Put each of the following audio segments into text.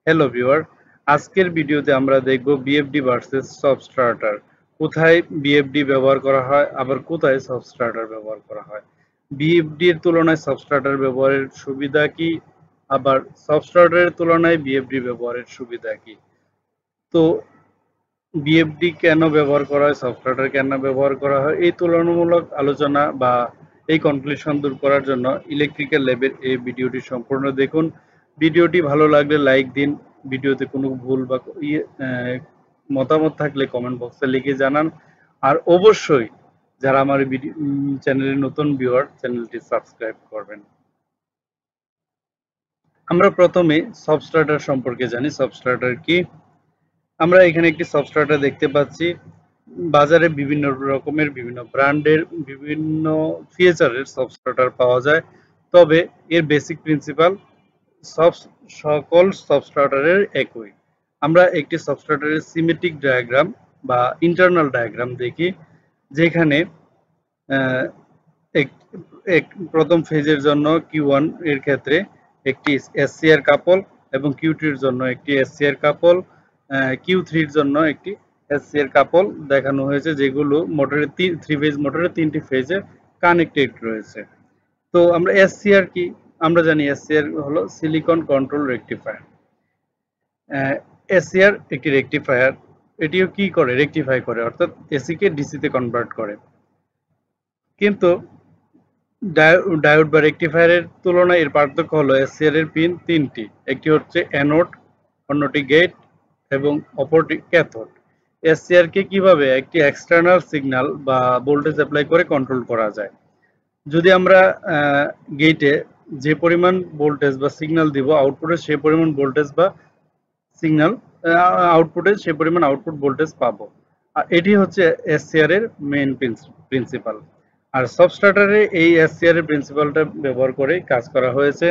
Hello viewer, আজকের ভিডিওতে আমরা দেখব বিএফডি ভার্সেস সাবস্ট্রাটার। কোথায় বিএফডি ব্যবহার করা হয় আবার কোথায় সাবস্ট্রাটার ব্যবহার করা হয়। বিএফডি এর তুলনায় সাবস্ট্রাটার ব্যবহারের সুবিধা কি, আবার সাবস্ট্রাটারের তুলনায় বিএফডি ব্যবহারের সুবিধা কি। তো বিএফডি কেন ব্যবহার করা হয়, সাবস্ট্রাটার কেন ব্যবহার করা হয়, এই তুলনামূলক আলোচনা বা এই কনক্লুশন দূর করার জন্য ইলেকট্রিক্যাল ল্যাবের এই ভিডিওটি সম্পূর্ণ দেখুন। ভিডিওটি ভালো লাগলে লাইক দিন। ভিডিওতে কোনো ভুল বা মতামত থাকলে কমেন্ট বক্সে লিখে জানান। আর অবশ্যই যারা আমার চ্যানেলের নতুন ভিউয়ার, চ্যানেলটি সাবস্ক্রাইব করবেন। আমরা প্রথমে সাবস্ট্রাটার সম্পর্কে জানি। সাবস্ট্রাটার কি? আমরা এখানে একটি সাবস্ট্রাটার দেখতে পাচ্ছি। বাজারে বিভিন্ন রকমের, বিভিন্ন ব্র্যান্ডের, বিভিন্ন ফিচারের সাবস্ট্রাটার পাওয়া যায়, তবে এর বেসিক প্রিন্সিপাল সকল সাবস্ট্রাটারের একই। আমরা একটি সাবস্ট্রাটারের সিমেট্রিক ডায়াগ্রাম বা ইন্টারনাল ডায়াগ্রাম দেখি, যেখানে প্রথম ফেজের জন্য Q1 এর ক্ষেত্রে একটি এসসিআর কাপল এবং Q2 এর জন্য একটি এসসিআর কাপল, Q3 এর জন্য একটি এসসিআর কাপল দেখানো হয়েছে, যেগুলো মোটরের থ্রি ফেজ মোটরের তিনটি ফেজে কানেক্টেড রয়েছে। তো আমরা এসসিআর কি? আমরা জানি এসসিআর হলো সিলিকন কন্ট্রোল রেকটিফায়ার। এসসিআর একটি রেকটিফায়ার। এটিও কি করে? রেকটিফাই করে, অর্থাৎ এসি কে ডিসি তে কনভার্ট করে। কিন্তু ডায়োড বা রেকটিফায়ারের তুলনায় এর পার্থক্য হলো এসসিআর এর পিন তিনটি। একটি হচ্ছে অ্যানোড, অন্যটি গেট এবং অপরটি ক্যাথোড। এসসিআর কে কিভাবে একটি এক্সটার্নাল সিগন্যাল বা ভোল্টেজ অ্যাপ্লাই করে কন্ট্রোল করা যায়। যদি আমরা গেটে যে পরিমাণ ভোল্টেজ বা সিগন্যাল দিব, আউটপুটে সেই পরিমাণ ভোল্টেজ বা সিগন্যাল, আউটপুটে সেই পরিমাণ আউটপুট ভোল্টেজ পাবো। আর এটি হচ্ছে এসসিআর এর মেইন প্রিন্সিপাল। আর সাবস্ট্রাটারে এই এসসিআর এর প্রিন্সিপালটা ব্যবহার করে কাজ করা হয়েছে।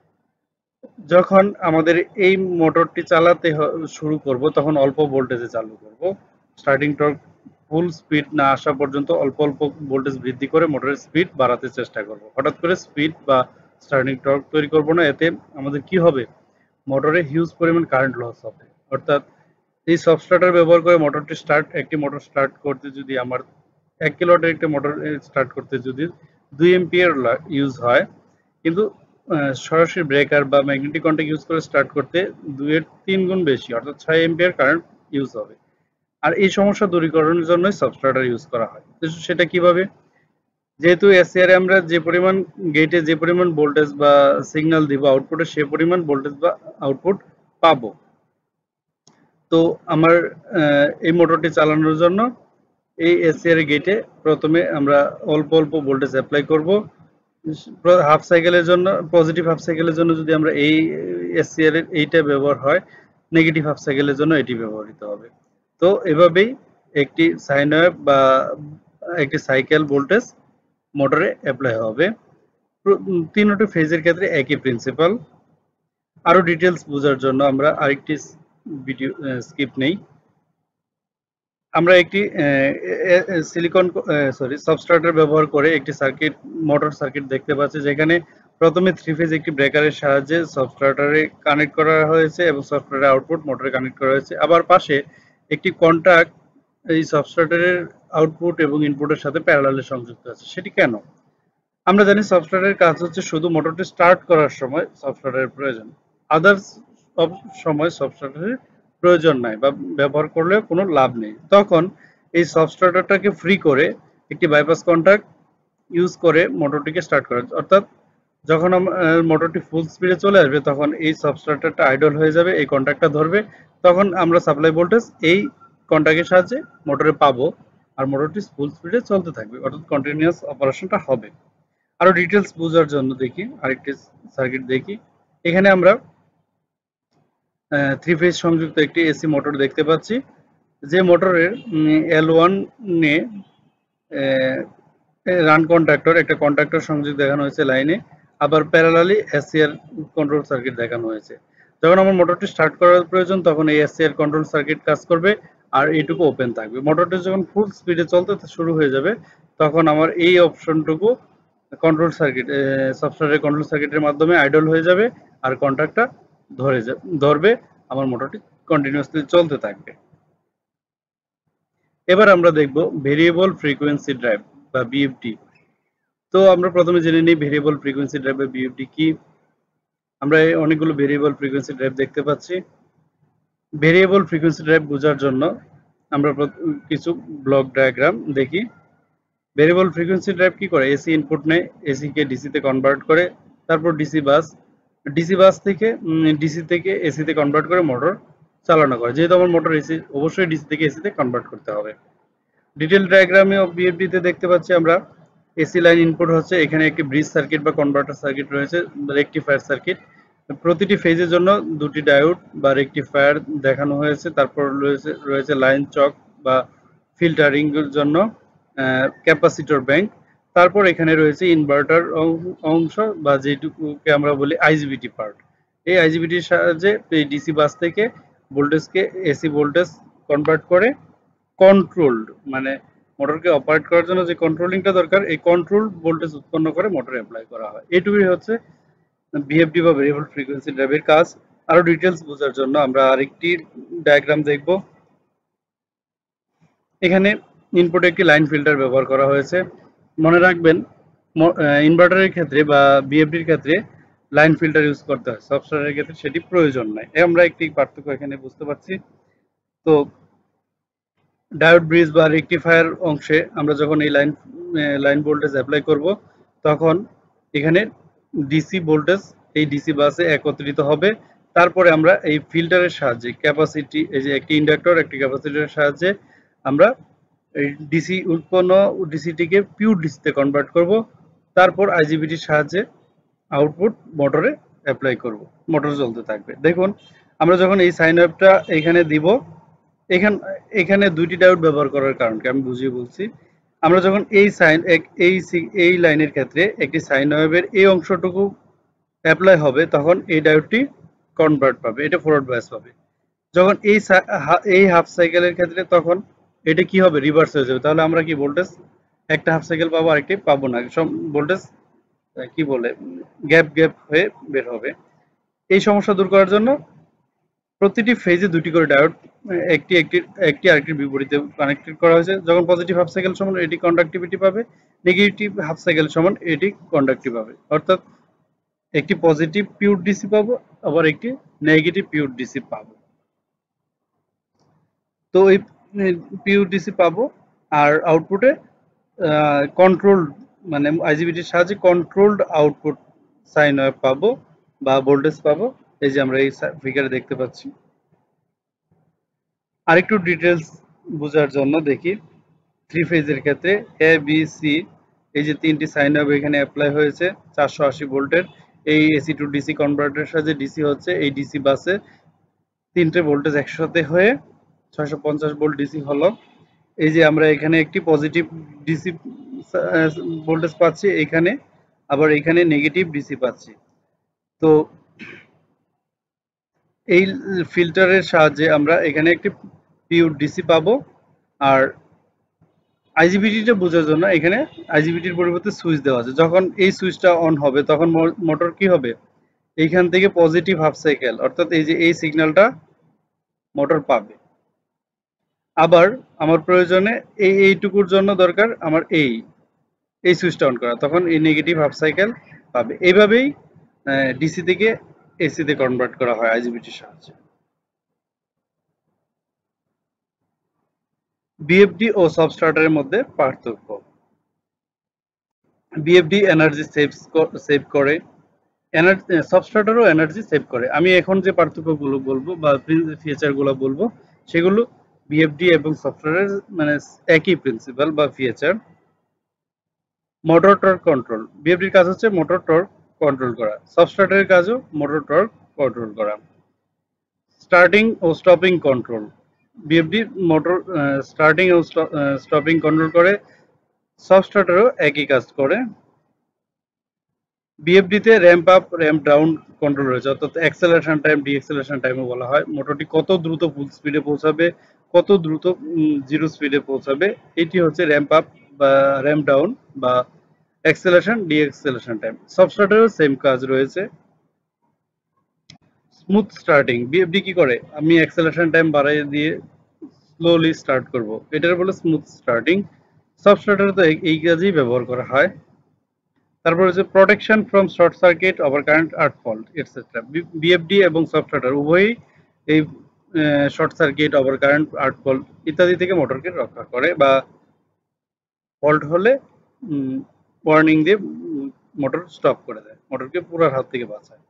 যখন আমাদের এই মোটরটি চালাতে শুরু করব, তখন অল্প ভোল্টেজে চালু করব। স্টার্টিং টর্ক ফুল স্পিড না আসা পর্যন্ত অল্প অল্প ভোল্টেজ বৃদ্ধি করে মোটরের স্পিড বাড়াতে চেষ্টা করব। হঠাৎ করে স্পিড বা স্টার্টিং টর্ক তৈরি করব না, এতে আমাদের কি হবে? মোটরে হিউজ পরিমাণ কারেন্ট লস হবে। অর্থাৎ এই সাবস্ট্রাটার ব্যবহার করে একটি মোটর স্টার্ট করতে যদি আমার 1 কিলোওয়াটের একটা মোটর স্টার্ট করতে যদি 2 এম্পিয়ার ইউজ হয়, কিন্তু সরাসরি ব্রেকার বা ম্যাগনেটিক কন্টাক্ট ইউজ করে স্টার্ট করতে 2 এর 3 গুণ বেশি, অর্থাৎ 6 এম্পিয়ার কারেন্ট ইউজ হবে। আর এই সমস্যা দূরীকরণের জন্যই সাবস্ট্রাটার ইউজ করা হয়। সেটা কিভাবে? যেহেতু এসসিআর এ আমরা যে পরিমাণ গেটে যে পরিমাণ ভোল্টেজ বা সিগন্যাল দিব, আউটপুটে সে পরিমাণ ভোল্টেজ বা আউটপুট পাবো। তো আমার এই মোটরটি চালানোর জন্য এই এসসিআর গেটে প্রথমে আমরা অল্প অল্প ভোল্টেজ অ্যাপ্লাই করব। হাফ সাইকেলের জন্য, পজিটিভ হাফ সাইকেলের জন্য যদি আমরা এই এসসিআর এর এইটা ব্যবহার হয়, নেগেটিভ হাফ সাইকেলের জন্য এটি ব্যবহৃত হবে। তো এভাবেই একটি সাইন ওয়েভ বা একটি সাইকেল ভোল্টেজ মোটরে অ্যাপ্লাই হবে। তিনটি ফেজের ক্ষেত্রে একই প্রিন্সিপাল। আরো ডিটেলস বোঝার জন্য আমরা আরেকটি ভিডিও স্কিপ নেই। আমরা একটি সাবস্ট্রাটার ব্যবহার করে একটি মোটর সার্কিট দেখতে পাচ্ছি, যেখানে প্রথমে থ্রি ফেজ একটি ব্রেকারের সাহায্যে সাবস্ট্রাটারে কানেক্ট করা হয়েছে এবং সাবস্ট্রাটার আউটপুট মোটরে কানেক্ট করা হয়েছে। আবার পাশে একটি কন্টাক্ট এই সাবস্ট্রাটারের আউটপুট এবং ইনপুটের সাথে প্যারালালে সংযুক্ত আছে। সেটি কেন? আমরা জানি সাবস্ট্রাটারের কাজ হচ্ছে শুধু মোটরটি স্টার্ট করার সময় সাবস্ট্রাটারের প্রয়োজন। আদার্স সব সময় সাবস্ট্রাটারের প্রয়োজন নাই বা ব্যবহার করলে কোনো লাভ নেই। তখন এই সাবস্ট্রাটারটাকে ফ্রি করে একটি বাইপাস কন্টাক্ট ইউজ করে মোটরটিকে স্টার্ট করা, অর্থাৎ যখন মোটরটি ফুল স্পিডে চলে আসবে, তখন এই সাবস্ট্রাটারটা আইডল হয়ে যাবে, এই কন্টাক্টটা ধরবে, তখন আমরা সাপ্লাই ভোল্টেজ এই কন্টাক্টের সাহায্যে মোটরে পাবো আর মোটরটি ফুল স্পিডে চলতে থাকবে, অর্থাৎ কন্টিনিউয়াস অপারেশনটা হবে। আরো ডিটেলস বোঝার জন্য দেখি আরেকটি সার্কিট দেখি। এখানে আমরা থ্রি ফেজ সংযুক্ত একটি এসি মোটর দেখতে পাচ্ছি, যে মোটরের L1 এ রান কন্ট্রাক্টর, একটা কন্ট্রাক্টর সংযোগ দেখানো হয়েছে লাইনে, আবার প্যারালালি এসসিআর কন্ট্রোল সার্কিট দেখানো হয়েছে। যখন আমার মোটরটি স্টার্ট করার প্রয়োজন, তখন এই এসসিআর কন্ট্রোল সার্কিট কাজ করবে আর এইটুকু ওপেন থাকবে। মোটরটি যখন ফুল স্পিডে চলতে শুরু হয়ে যাবে, তখন আমার এই অপশনটুকু কন্ট্রোল সার্কিট, সফটওয়্যারের কন্ট্রোল সার্কিটের মাধ্যমে আইডল হয়ে যাবে আর কন্ট্রাক্টটা ধরবে আমার মোটরটি কন্টিনিউয়াসলি চলতে থাকবে। এবার আমরা দেখব ভেরিয়েবল ফ্রিকোয়েন্সি ড্রাইভ বা বিএফডি। তো আমরা প্রথমে জেনে নিই ভেরিয়েবল ফ্রিকোয়েন্সি ড্রাইভ বা বিএফডি কি। আমরা অনেকগুলো ভেরিয়েবল ফ্রিকোয়েন্সি ড্রাইভ দেখতে পাচ্ছি। ভেরিয়েবল ফ্রিকোয়েন্সি ড্রাইভ বোঝার জন্য আমরা কিছু ব্লক ডায়াগ্রাম দেখি। ভেরিয়েবল ফ্রিকোয়েন্সি ড্রাইভ কি করে? এসি ইনপুট নেয়, এসি কে ডিসি তে কনভার্ট করে, তারপর ডিসি বাস থেকে ডিসি থেকে এসি তে কনভার্ট করে মোটর চালানো করে। যেহেতু আমার মোটর এসি, অবশ্যই ডিসি থেকে এসি তে কনভার্ট করতে হবে। ডিটেল ডায়াগ্রামে বিএফডি তে দেখতে পাচ্ছি আমরা এসি লাইন ইনপুট হচ্ছে, এখানে একটি ব্রিজ সার্কিট বা কনভার্টার সার্কিট রয়েছে, রেকটিফায়ার সার্কিট। প্রতিটি ফেজের জন্য দুটি ডায়োড বা রেকটিফায়ার দেখানো হয়েছে। তারপর রয়েছে লাইন চক বা ফিল্টারিং এর জন্য ক্যাপাসিটর ব্যাংক। তারপর এখানে রয়েছে ইনভার্টার অংশ বা যেটুকুকে আমরা বলি আইজিবিটি পার্ট। এই আইজিবিটির সাহায্যে এই ডিসি বাস থেকে ভোল্টেজকে এসি ভোল্টেজ কনভার্ট করে কন্ট্রোলড, মানে মোটরকে অপারেট করার জন্য যে কন্ট্রোলিংটা দরকার, এই কন্ট্রোল ভোল্টেজ উৎপন্ন করে মোটরে অ্যাপ্লাই করা হয়। এটুকুই হচ্ছে বিএফডি বা ভেরিয়েবল ফ্রিকোয়েন্সি ড্রাইভের কাজ। আরো ডিটেলস বোঝার জন্য আমরা আরেকটি ডায়াগ্রাম দেখব। এখানে ইনপুটে একটি লাইন ফিল্টার ব্যবহার করা হয়েছে। মনে রাখবেন ইনভার্টারের ক্ষেত্রে বা বিএফডির ক্ষেত্রে লাইন ফিল্টার ইউজ করতে হয়, সফটওয়্যারের ক্ষেত্রে সেটি প্রয়োজন নাই। আমরা একটি পার্থক্য এখানে বুঝতে পারছি। তো ডায়োড ব্রিজ বা রেকটিফায়ার অংশে আমরা যখন এই লাইন ভোল্টেজ অ্যাপ্লাই করব, তখন এখানে ডিসি ভোল্টেজ এই ডিসি বাসে একত্রিত হবে। তারপরে আমরা এই ফিল্টারের সাহায্যে ক্যাপাসিটি, এই যে একটি ইন্ডাক্টর একটি ক্যাপাসিটরের সাহায্যে আমরা এই ডিসি উৎপন্ন ডিসিটিকে পিওর ডিসিতে কনভার্ট করব। তারপর আইজিবিটির সাহায্যে আউটপুট মোটরে অ্যাপ্লাই করব, মোটর চলতে থাকবে। দেখুন আমরা যখন এই সাইন ওয়েভটা এখানে দিব, এখানে দুইটি ডায়োড ব্যবহার করার কারণকে আমি বুঝিয়ে বলছি। আমরা যখন এই লাইনের ক্ষেত্রে একটি সাইন ওয়েভের এই অংশটুকু অ্যাপ্লাই হবে, তখন এই ডায়োডটি কনভার্ট পাবে, এটা ফরওয়ার্ড বায়াস পাবে। যখন এই হাফ সাইকেলের ক্ষেত্রে তখন এটা কি হবে? রিভার্স হয়ে যাবে। তাহলে আমরা কি ভোল্টেজ একটা হাফ সাইকেল পাবো, আরেকটি পাবো না। সব ভোল্টেজ কি বলে গ্যাপ হয়ে বের হবে। এই সমস্যা দূর করার জন্য প্রতিটি ফেজে দুটি করে ডায়োড একটি আরেকটির বিপরীতে কানেক্টেড করা হয়েছে। যখন পজিটিভ হাফ সাইকেল সমান এটি কন্ডাক্টিভিটি পাবে, নেগেটিভ হাফ সাইকেল সমান এটি কন্ডাক্টিভ পাবে। অর্থাৎ একটি পজিটিভ পিওর ডিসি পাবো, আবার একটি নেগেটিভ পিওর ডিসি পাবো। তো এই পিওর ডিসি পাবো আর আউটপুটে কন্ট্রোল, মানে আইজিবিটির সাহায্যে কন্ট্রোলড আউটপুট সাইন ওয়েভ পাবো বা ভোল্টেজ পাবো। এই যে আমরা এই ফিগারে দেখতে পাচ্ছি। আরেকটু ডিটেলস বোঝার জন্য দেখি থ্রি ফেজের ক্ষেত্রে এ বি সি, এই যে তিনটি সাইন ওয়েভ এখানে অ্যাপ্লাই হয়েছে 480 ভোল্টের। এই এসি টু ডিসি কনভার্টারের সাহায্যে ডিসি হচ্ছে, এই ডিসি বাসে তিনটে ভোল্টেজ একসাথে হয়ে 650 ভোল্ট ডিসি হলো। এই যে আমরা এখানে একটি পজিটিভ ডিসি ভোল্টেজ পাচ্ছি, এখানে আবার এখানে নেগেটিভ ডিসি পাচ্ছি। তো এই ফিল্টারের সাহায্যে আমরা এখানে একটি পিওর ডিসি পাবো। আর আইজিবিটিটা বোঝার জন্য এখানে আইজিবিটির পরিবর্তে সুইচ দেওয়া আছে। যখন এই সুইচটা অন হবে তখন মোটর কি হবে? এইখান থেকে পজিটিভ হাফ সাইকেল, অর্থাৎ এই যে এই সিগন্যালটা মোটর পাবে। আবার আমার প্রয়োজনে এইটুকুর জন্য দরকার আমার এই সুইচটা অন করা, তখন এই নেগেটিভ হাফ সাইকেল পাবে। এইভাবেই ডিসি থেকে এসি তে কনভার্ট করা হয় আইজিবিটির সাহায্যে। বিএফডি ও সাবস্টার্টারের মধ্যে পার্থক্য। বিএফডি এনার্জি সেভ করে, সাবস্টার্টারও এনার্জি সেভ করে। আমি এখন যে পার্থক্যগুলো বলবো বা ফিচারগুলো বলবো, সেগুলো বিএফডি এবং সাবস্টার্টারের মানে একই প্রিন্সিপাল বা ফিচার। মোটর টর্ক কন্ট্রোল, বিএফডির কাজ হচ্ছে মোটর টর্ক কন্ট্রোল করা, সাবস্টার্টারের কাজও মোটর টর্ক কন্ট্রোল করা। স্টার্টিং ও stopping control, VFD motor starting ও স্টপিং কন্ট্রোল করে, সাবস্টার্টারও একই কাজ করে। বিএফডিতে ramp up ramp down control রয়েছে, অর্থাৎ অ্যাক্সেলারেশন টাইম ডিএক্সেলারেশন টাইমও বলা হয়। মোটরটি কত দ্রুত ফুল স্পিডে পৌঁছাবে, কত দ্রুত জিরো স্পিডে পৌঁছাবে, এটি হচ্ছে র্যাম্প আপ বা র্যাম্প ডাউন বা অ্যাক্সেলারেশন ডিএক্সেলারেশন টাইম। সাবস্টার্টারেও সেম কাজ রয়েছে। স্মুথ স্টার্টিং, বিএফডি কি করে, আমি অ্যাক্সেলারেশন টাইম বাড়াই দিয়ে স্লোলি স্টার্ট করব, এটার বলে স্মুথ স্টার্টিং। সফট স্টার্টারে তো এই কাজেই ব্যবহার করা হয়। তারপর হচ্ছে protection from short circuit, over current, arc fault etcetera. VFD এবং সফট স্টার্টার উভয়ই এই short circuit, over current, arc fault ইত্যাদি থেকে মোটরকে রক্ষা করে, বা ফল্ট হলে ওয়ার্নিং দিয়ে মোটর স্টপ করে দেয়, মোটরকে পুরার হাত থেকে বাঁচায়।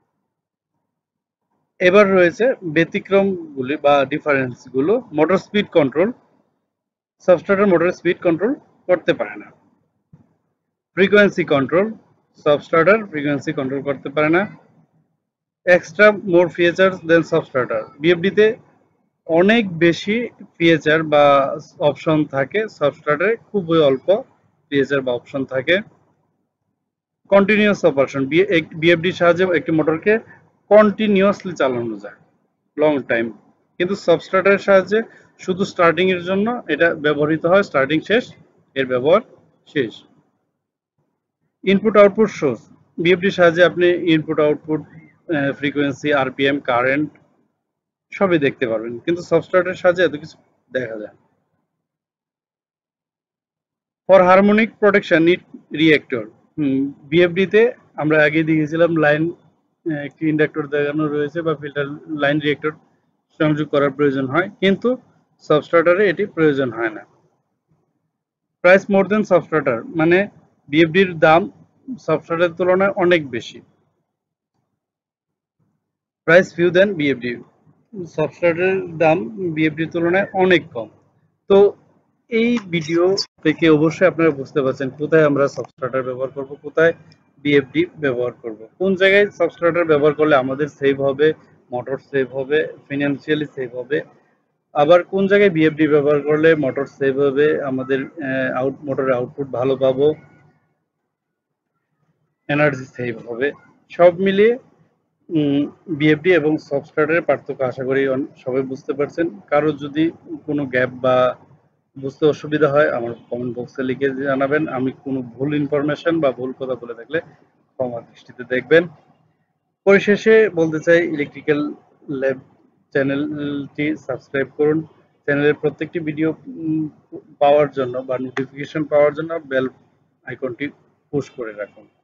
এবার রয়েছে ব্যতিক্রমগুলি বা ডিফারেন্সগুলো। Motor speed control, soft starter মোটরের স্পিড কন্ট্রোল করতে পারে না। Frequency control, soft starter frequency control করতে পারে না। Extra more features than soft starter, বিএফডিতে অনেক বেশি ফিচার বা অপশন থাকে, সফট স্টার্টারে খুবই অল্প ফিচার বা অপশন থাকে। কন্টিনিউয়াস অপারেশন, বিএফডির সাহায্যে একটি মোটরকে কন্টিনিউয়াসলি চালানো যায় লং টাইম, কিন্তু সফট স্টার্টারের সাহায্যে শুধু স্টার্টিং এর জন্য এটা ব্যবহৃত হয়, স্টার্টিং শেষ, এর ব্যবহার শেষ। ইনপুট আউটপুট সোর্স, বিএফডির সাহায্যে আপনি input output, frequency, RPM, current সবই দেখতে পারবেন, কিন্তু সফট স্টার্টারের সাহায্যে এত কিছু দেখা যায়। For harmonic protection need reactor, বিএফডিতে আমরা আগে দেখেছিলাম লাইন, একটি ইন্ডাক্টর দেখানো রয়েছে বা ফিল্টার লাইন রিঅ্যাক্টর সংযোগ করার প্রয়োজন হয়, কিন্তু সফট স্টার্টারে এটি প্রয়োজন হয় না। Price more than soft starter, মানে বিএফডির দাম সফট স্টার্টারের তুলনায় অনেক বেশি। Price few than VFD, soft স্টার্টারের দাম বিএফডির তুলনায় অনেক কম। তো এই ভিডিও থেকে অবশ্যই আপনারা বুঝতে পারছেন কোথায় আমরা সফট স্টার্টার ব্যবহার করব, কোথায় বিএফডি ব্যবহার করব, কোন জায়গায় সফট স্টার্টার ব্যবহার করলে আমাদের সেভ হবে, মোটর সেভ হবে, ফিনান্সিয়ালি সেভ হবে, আবার কোন জায়গায় বিএফডি ব্যবহার করলে মোটর সেভ হবে, আমাদের মোটরের আউটপুট ভালো পাবো, এনার্জি সেভ হবে। সব মিলিয়ে বিএফডি এবং সফট স্টার্টারের পার্থক্য আশা করি সবাই বুঝতে পারছেন। কারো যদি কোনো গ্যাপ বা বুঝতে অসুবিধা হয় আমার কমেন্ট বক্সে লিখে জানাবেন। আমি কোনো ভুল ইনফরমেশন বা ভুল কথা বলে থাকলে ক্ষমা দৃষ্টিতে দেখবেন। পরিশেষে বলতে চাই, ইলেকট্রিক্যাল ল্যাব চ্যানেলটি সাবস্ক্রাইব করুন। চ্যানেলের প্রত্যেকটি ভিডিও পাওয়ার জন্য বা নোটিফিকেশন পাওয়ার জন্য বেল আইকনটি পুশ করে রাখুন।